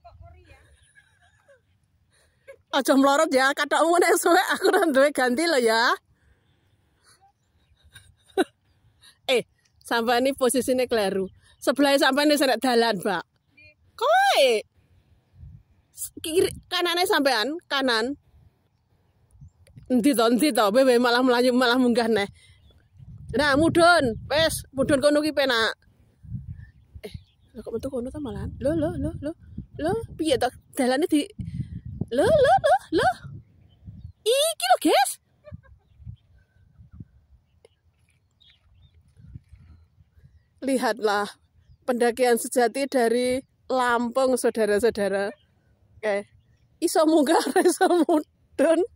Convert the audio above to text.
Aja mlorot ya, kathokmu nek suwe aku ora duwe ganti lo ya. Sampai ini posisinya keliru. Sebelah sampai ini serak dalan, Mbak. Kowe. Kiri kanane sampean, kanan. Endi to, bebe malah melayu malah munggah neh. Nah, mudhun, wes, mudhun kono ki penak. Kok metu kono ta malahan? Lho, piye to dalane di Lho. Iki lho, guys. Lihatlah pendakian sejati dari Lampung, saudara-saudara. Iso munggah, iso mudhun.